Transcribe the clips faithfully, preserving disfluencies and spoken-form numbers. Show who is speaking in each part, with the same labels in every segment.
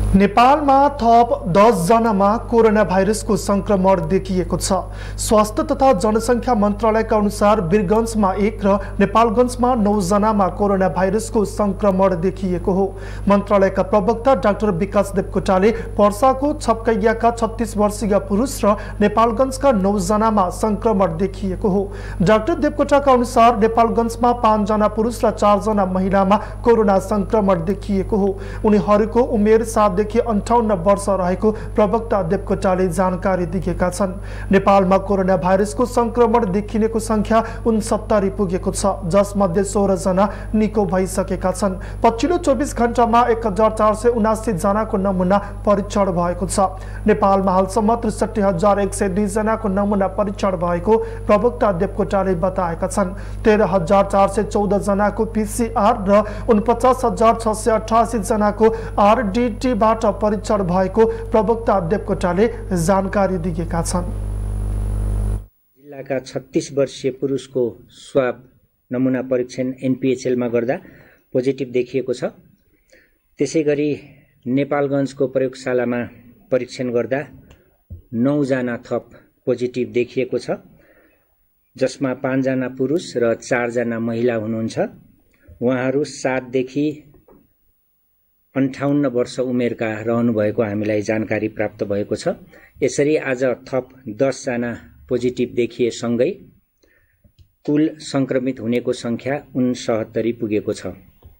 Speaker 1: नेपालमा थप दस जनामा कोरोना भाइरसको संक्रमण देखिएको छ। स्वास्थ्य तथा जनसंख्या मन्त्रालयका अनुसार वीरगञ्जमा एक र नेपालगञ्जमा नौ जनामा कोरोना भाइरसको संक्रमण देखिएको हो। मन्त्रालयका प्रवक्ता डाक्टर विकास देवकोटाले पर्साको छपकैयाका छत्तीस वर्षीय पुरुष र नेपालगञ्जका नौ जनामा संक्रमण देखिएको हो। डाक्टर देवकोटाका अनुसार नेपालगञ्जमा पाँच जना पुरुष र चार जना महिलामा कोरोना संक्रमण देखिएको हो। उनीहरूको उमेर सात देखि अन्ठाउन्न वर्ष रहेको प्रवक्ता देवकोटाले जानकारी दिएका छन्। नेपालमा कोरोना भाइरसको संक्रमण देखिनेको संख्या उनसत्तरी पुगेको छ, जसमध्ये सोह्र जना निको भइसकेका छन्। पछिल्लो चौबिस घण्टामा एक हजार चार सय उनासी जनाको नमुना परीक्षण भएको छ। नेपालमा हालसम्म त्रिसठी हजार एक सय दुई जनाको नमुना परीक्षण भएको प्रवक्ता देवकोटाले बताएका छन्। तेह्र हजार चार सय चौध जनाको पीसीआर र उनपचास हजार छ सय अठासी जनाको आरडीटी बाट परीक्षण भएको प्रवक्ता देवकोटाले जानकारी दिएका छन्।
Speaker 2: जिल्लाका छत्तीस वर्षीय पुरुषको स्वाब नमुना परीक्षण एनपीएचएल मा गर्दा पोजिटिभ देखिएको छ। त्यसैगरी नेपालगञ्जको प्रयोगशालामा परीक्षण गर्दा नौ जना थप पोजिटिभ देखिएको छ, जसमा पाँच जना पुरुष र चार जना महिला हुनुहुन्छ। उहाँहरू सात देखि अन्ठाउन्न वर्ष उमेरका रहनु भएको हामीलाई जानकारी प्राप्त भएको छ। यसरी आज थप दस जना पोजिटिभ देखिएसँगै कुल संक्रमित हुनेको संख्या उनसत्तरी पुगेको छ।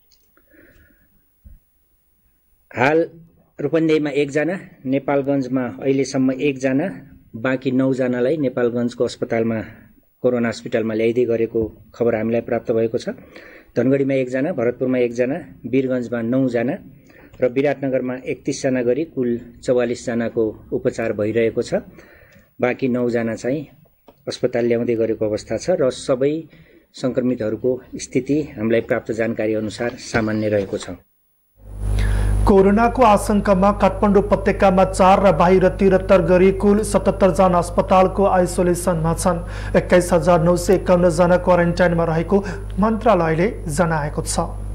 Speaker 2: हाल रूपन्देहीमा एकजना, नेपालगञ्जमा अहिलेसम्म एकजना, बाँकी नौ जनालाई नेपालगञ्जको अस्पतालमा कोरोना अस्पतालमा ल्याइदै गरेको खबर हामीलाई प्राप्त भएको छ। धनगढीमा एकजना, भरतपुरमा एकजना, वीरगञ्जमा नौ जना र विराटनगरमा एकतीस जना गरी कुल चौवालीस जनाको उपचार भइरहेको छ। बाँकी नौ जना चाहिँ अस्पताल ल्याउँदै गरेको अवस्था छ र सबै संक्रमितहरूको स्थिति हामीलाई प्राप्त जानकारी अनुसार सामान्य रहेको छ।
Speaker 1: कोरोनाको आशंकामा काठमाडौँ उपत्यकामा चार र बाहिर तिहत्तर गरी कुल सतहत्तर जना अस्पतालको आइसोलेसनमा छन्। एक्काइस हजार नौ सय एकाउन्न जना क्वारेन्टाइनमा रहेको मन्त्रालयले जनाएको छ।